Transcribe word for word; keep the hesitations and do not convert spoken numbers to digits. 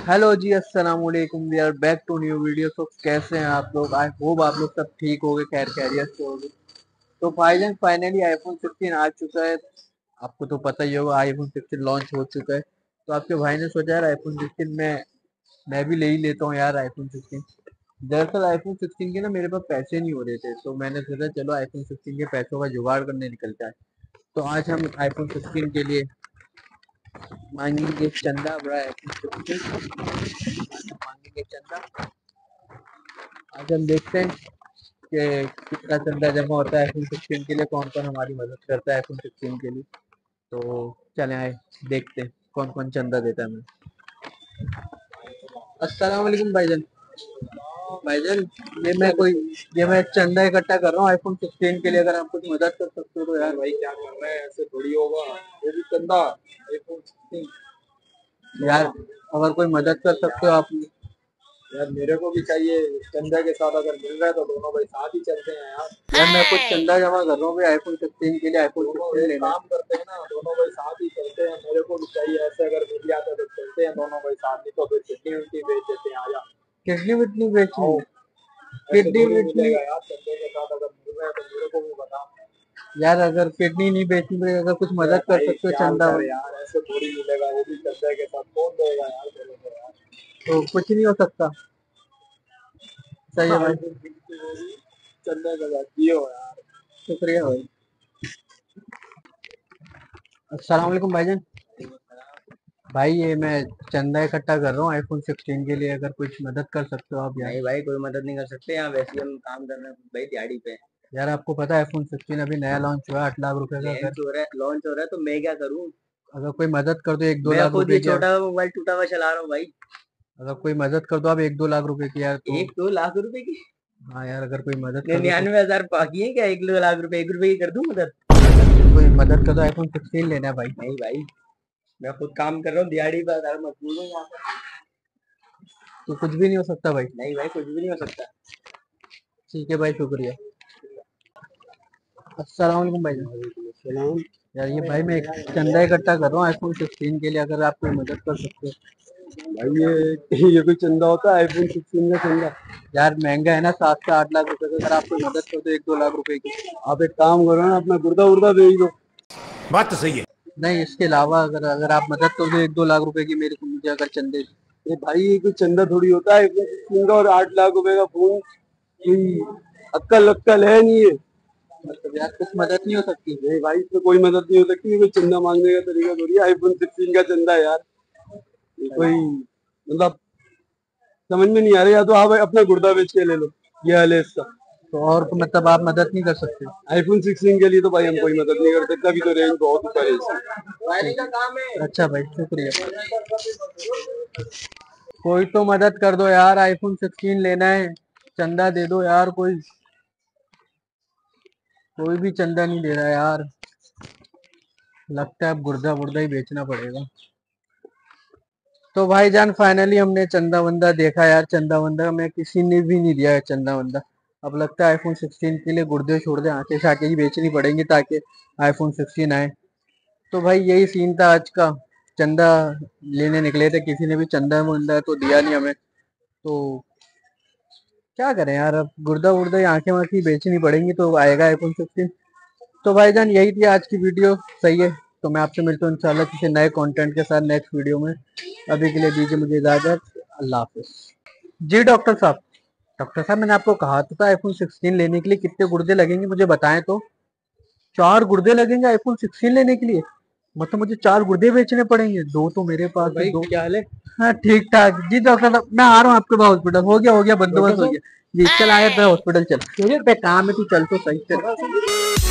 Hello जी, अस्सलाम वालेकुम। We are back to new video. तो कैसे हैं आप लोग? आई होप आप लोग सब ठीक होगे, खैर खैरियत से होगे। तो भाईजान फाइनली आईफोन सिक्सटीन आ चुका है। आपको तो पता ही होगा आईफोन सिक्सटीन लॉन्च हो चुका है। तो आपके भाई ने सोचा यार आईफोन सिक्सटीन में मैं भी ले ही लेता हूँ यार आईफोन सिक्सटीन। दरअसल आईफोन सिक्सटीन के ना मेरे पास पैसे नहीं हो रहे थे, तो मैंने सोचा चलो आईफोन सिक्सटीन के पैसों का जुगाड़ करने निकलता है। तो आज हम आईफोन सिक्सटीन के लिए मांगेंगे चंदा। बड़ा आईफोन सिक्सटीन मांगेंगे चंदा। आज हम देखते हैं कि कितना चंदा जमा होता है आईफोन सिक्सटीन के लिए, कौन कौन हमारी मदद करता है आईफोन सिक्सटीन के लिए। तो चले आए देखते हैं कौन कौन चंदा देता है हमें। अस्सलाम वालेकुम भाईजान। भाईजान ये मैं कोई ये मैं चंदा इकट्ठा कर रहा हूँ आईफोन सिक्सटीन के लिए, अगर आप कुछ मदद कर सकते हो तो यार। भाई क्या कर रहा है, ऐसे थोड़ी होगा। वो भी चंदा आईफोन सिक्सटीन। यार अगर कोई मदद कर सकते हो आप। यार मेरे को भी चाहिए चंदा के साथ, अगर मिल रहा है तो दोनों भाई साथ ही चलते हैं यार। यार मैं कुछ चंदा जमा कर रहा हूँ आईफोन सिक्सटीन के लिए। आईफोन दोनों सिक्सटीन एक लेना काम करते हैं ना, दोनों भाई साथ ही चलते हैं। मेरे को भी चाहिए, ऐसे अगर मिल जाता तो चलते हैं दोनों भाई साथ, नहीं तो फिर किडनी विडनी बेच देते हैं। आजा है। किडनी विडनी बेचनी? आओ, ऐसे किडनी थोड़ी विडनी? मिलेगा यार। चंदे के साथ अगर मिल रहा है तो मेरे को भी बता। यार अगर किडनी नहीं बेचनी पड़ेगी, अगर कुछ मदद कर भाई सकते हो ख्याल चंदा। कर यार, ऐसे थोड़ी मिलेगा। वो भी चंदे के साथ कौन देगा यार मेरे को यार। तो कुछ नहीं हो सकता। सही है भाई। चंदा के साथ जियो यार। शुक्रिया भाई। अस्सलाम वालेकुम भाईजान। भाई ये मैं चंदा इकट्ठा कर रहा हूँ आईफोन सिक्सटीन के लिए, अगर कुछ मदद कर सकते हो आप यार। नहीं भाई, कोई मदद नहीं कर सकते यहाँ। वैसे ही हम काम कर रहे हैं भाई दिहाड़ी पे। यार आपको पता है आईफोन सिक्सटीन अभी नया लॉन्च हुआ है, आठ लाख रुपए का। लॉन्च अगर हो रहा है लॉन्च हो रहा है तो मैं क्या करूँ? अगर कोई मदद कर दो एक दो मैं लाख खुद रुपए ये की यार। छोटा मोबाइल टूटा हुआ चला रहा हूँ भाई। अगर कोई मदद कर दो आप एक दो लाख रुपए की यार तो। एक दो लाख रुपए की? हाँ यार अगर कोई मदद कर दो तो। निन्यानवे हजार बाकी है क्या? एक दो लाख रुपए एक रुपए की कर दूं मदद? कोई मदद कर दो, आईफोन सिक्सटीन लेना है भाई। नहीं भाई, मैं खुद काम कर रहा हूँ दिहाड़ी पर। अगर मजबूर हूँ यहाँ पे। तो कुछ भी नहीं हो सकता भाई? नहीं भाई, कुछ भी नहीं हो सकता। ठीक है भाई, शुक्रिया। अस्सलाम वालेकुम भाई। सलाम। यार ये भाई मैं एक चंदा इकट्ठा कर रहा हूँ आईफोन सिक्सटीन के लिए, अगर आप कोई मदद कर सकते हो। भाई ये ये कोई चंदा होता है? आईफोन सिक्सटीन का चंदा? यार महंगा है ना, सात से आठ लाख रुपए का। अगर आप कोई मदद कर दो एक दो लाख रुपए की। आप एक काम करो ना, अपना गुर्दा उर्दा भेज दो। बात तो सही है। नहीं, इसके अलावा अगर अगर आप मदद कर दो एक दो लाख रुपए की मेरे को, मुझे अगर चंदे। ये भाई ये कोई चंदा थोड़ी होता है आईफोन सिक्सटीन का, और आठ लाख रुपए का फोन। कोई अक्कल अक्कल है नहीं है। मतलब यार कुछ मदद नहीं हो सकती? नहीं भाई, इसमें कोई मदद नहीं हो सकती। कोई चंदा मांगने का तरीका थोड़ी है आईफोन सिक्सटीन का चंदा यार। ये कोई मतलब समझ में नहीं आ रहा। या तो आप अपना गुर्दा बेच के ले लो, ये हाल है इसका। तो और को मतलब आप मदद नहीं कर सकते? आईफोन सिक्सटीन के लिए तो भाई हम कोई मदद नहीं कर सकते, अभी तो रेंज बहुत ऊपर है इसकी। अच्छा भाई, शुक्रिया। कोई तो मदद कर दो यार, आईफोन सिक्सटीन लेना है। चंदा दे दो यार कोई। कोई भी चंदा नहीं दे रहा यार। लगता है अब गुर्दा वुर्दा ही बेचना पड़ेगा। तो भाईजान फाइनली हमने चंदा वंदा देखा यार। चंदा वंदा में किसी ने भी नहीं दिया है चंदा वंदा। अब लगता है आईफोन सिक्सटीन के लिए गुर्दे छोड़ दे, आंखें शाके ही बेचनी पड़ेंगी ताकि आईफोन सिक्सटीन आए। तो भाई यही सीन था आज का। चंदा लेने निकले थे, किसी ने भी चंदा वंदा तो दिया नहीं हमें। तो क्या करें यार, अब गुर्दा वुर्दा ही आंखें वाँखें बेचनी पड़ेंगी तो आएगा आईफोन सिक्सटीन। तो भाईजान यही थी आज की वीडियो। सही है, तो मैं आपसे मिलता हूँ इंशाल्लाह किसी नए कंटेंट के साथ नेक्स्ट वीडियो में। अभी के लिए दीजिए मुझे इजाजत। अल्लाह हाफिज। जी डॉक्टर साहब। डॉक्टर साहब मैंने आपको कहा तो था आईफोन सिक्सटीन लेने के लिए कितने गुर्दे लगेंगे मुझे बताएं तो। चार गुर्दे लगेंगे आईफोन सिक्सटीन लेने के लिए? मतलब मुझे चार गुर्दे बेचने पड़ेंगे? दो तो मेरे पास है। दो क्या हाल है? हाँ ठीक ठाक जी डॉक्टर साहब, मैं आ रहा हूँ आपके पास हॉस्पिटल। हो गया हो गया बंदोबस्त हो गया जी। चल आया था हॉस्पिटल, चल। मुझे पे काम है, तू चल तो सही चल।